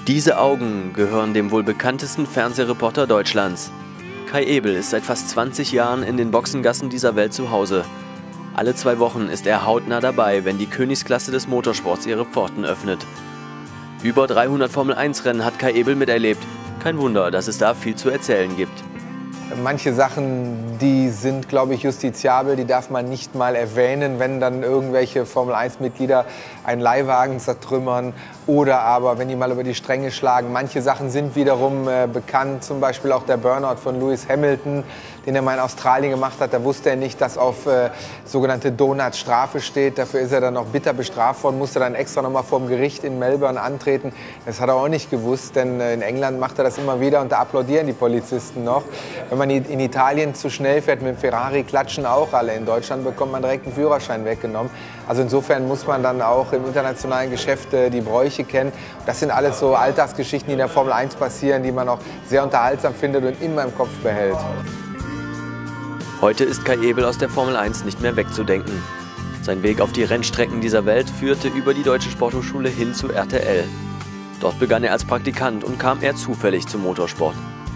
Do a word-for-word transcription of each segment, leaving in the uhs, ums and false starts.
Diese Augen gehören dem wohl bekanntesten Fernsehreporter Deutschlands. Kai Ebel ist seit fast zwanzig Jahren in den Boxengassen dieser Welt zu Hause. Alle zwei Wochen ist er hautnah dabei, wenn die Königsklasse des Motorsports ihre Pforten öffnet. Über dreihundert Formel eins Rennen hat Kai Ebel miterlebt. Kein Wunder, dass es da viel zu erzählen gibt. Manche Sachen, die sind, glaube ich, justiziabel, die darf man nicht mal erwähnen, wenn dann irgendwelche Formel eins Mitglieder einen Leihwagen zertrümmern oder aber, wenn die mal über die Stränge schlagen. Manche Sachen sind wiederum äh, bekannt, zum Beispiel auch der Burnout von Lewis Hamilton, den er mal in Australien gemacht hat. Da wusste er nicht, dass auf äh, sogenannte Donuts Strafe steht. Dafür ist er dann noch bitter bestraft worden, musste dann extra noch mal vor dem Gericht in Melbourne antreten. Das hat er auch nicht gewusst, denn äh, in England macht er das immer wieder und da applaudieren die Polizisten noch. Wenn man in Italien zu schnell fährt mit dem Ferrari, klatschen auch alle. In Deutschland bekommt man direkt einen Führerschein weggenommen. Also insofern muss man dann auch im internationalen Geschäft äh, die Bräuche kennen. Das sind alles so Alltagsgeschichten, die in der Formel eins passieren, die man auch sehr unterhaltsam findet und immer im Kopf behält. Heute ist Kai Ebel aus der Formel eins nicht mehr wegzudenken. Sein Weg auf die Rennstrecken dieser Welt führte über die Deutsche Sporthochschule hin zu R T L. Dort begann er als Praktikant und kam eher zufällig zum Motorsport.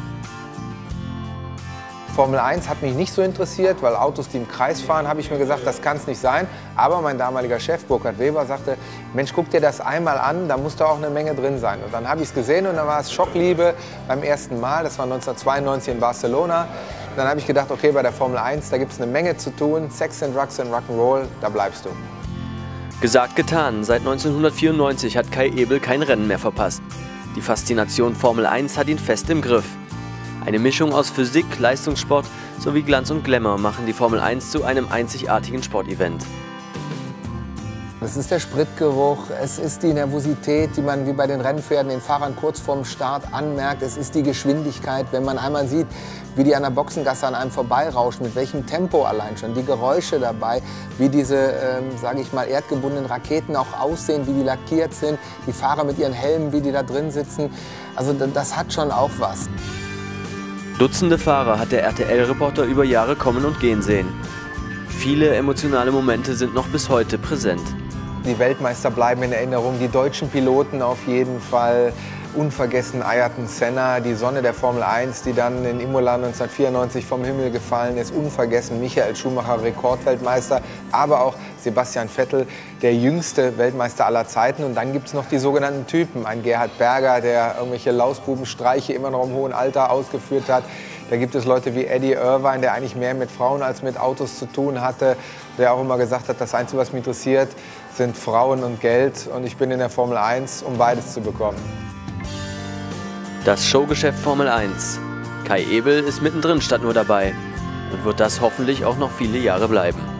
Formel eins hat mich nicht so interessiert, weil Autos, die im Kreis fahren, habe ich mir gesagt, das kann es nicht sein. Aber mein damaliger Chef, Burkhard Weber, sagte, Mensch, guck dir das einmal an, da muss da auch eine Menge drin sein. Und dann habe ich es gesehen und dann war es Schockliebe beim ersten Mal, das war neunzehnhundertzweiundneunzig in Barcelona. Und dann habe ich gedacht, okay, bei der Formel eins, da gibt es eine Menge zu tun, Sex and Drugs and Rock'n'Roll, da bleibst du. Gesagt, getan. Seit neunzehnhundertvierundneunzig hat Kai Ebel kein Rennen mehr verpasst. Die Faszination Formel eins hat ihn fest im Griff. Eine Mischung aus Physik, Leistungssport sowie Glanz und Glamour machen die Formel eins zu einem einzigartigen Sportevent. Es ist der Spritgeruch, es ist die Nervosität, die man wie bei den Rennpferden den Fahrern kurz vorm Start anmerkt. Es ist die Geschwindigkeit, wenn man einmal sieht, wie die an der Boxengasse an einem vorbeirauschen, mit welchem Tempo allein schon, die Geräusche dabei, wie diese, ähm, sage ich mal, erdgebundenen Raketen auch aussehen, wie die lackiert sind, die Fahrer mit ihren Helmen, wie die da drin sitzen. Also das hat schon auch was. Dutzende Fahrer hat der R T L-Reporter über Jahre kommen und gehen sehen. Viele emotionale Momente sind noch bis heute präsent. Die Weltmeister bleiben in Erinnerung, die deutschen Piloten auf jeden Fall. Unvergessen Ayrton Senna, die Sonne der Formel eins, die dann in Imola neunzehnhundertvierundneunzig vom Himmel gefallen ist. Unvergessen Michael Schumacher, Rekordweltmeister, aber auch Sebastian Vettel, der jüngste Weltmeister aller Zeiten. Und dann gibt es noch die sogenannten Typen. Ein Gerhard Berger, der irgendwelche Lausbubenstreiche immer noch im hohen Alter ausgeführt hat. Da gibt es Leute wie Eddie Irvine, der eigentlich mehr mit Frauen als mit Autos zu tun hatte, der auch immer gesagt hat, das Einzige, was mich interessiert, sind Frauen und Geld. Und ich bin in der Formel eins, um beides zu bekommen. Das Showgeschäft Formel eins. Kai Ebel ist mittendrin statt nur dabei und wird das hoffentlich auch noch viele Jahre bleiben.